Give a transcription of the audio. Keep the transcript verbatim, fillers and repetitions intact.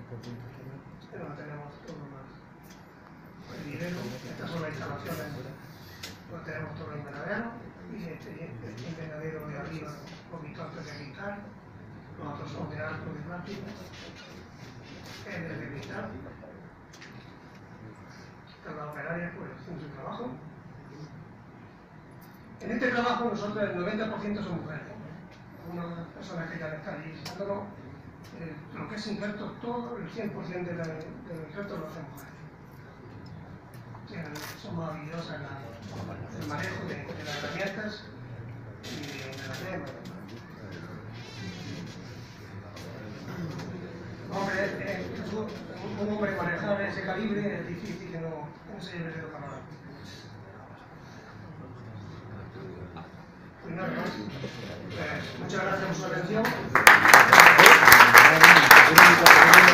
Pero no tenemos todo más. El dinero, estas son las instalaciones, pues tenemos todo el invernadero, y este, este invernadero de arriba, con mis torres de cristal, los otros son de arco de plástico, el de cristal. Están las operarias, pues, en su trabajo. En este trabajo nosotros el noventa por ciento son mujeres. Algunas personas que ya están allí visitándolo, eh, lo que es injerto, todo el cien por ciento de la, del injerto lo hacen mujeres. O sea, son maravillosas en la, el manejo de, de las herramientas y de, de las yemas. Hombre, eh, un, un hombre manejar ese calibre es difícil que no, que no se lleve de para nada. Pues nada más. Pues, muchas gracias por su atención.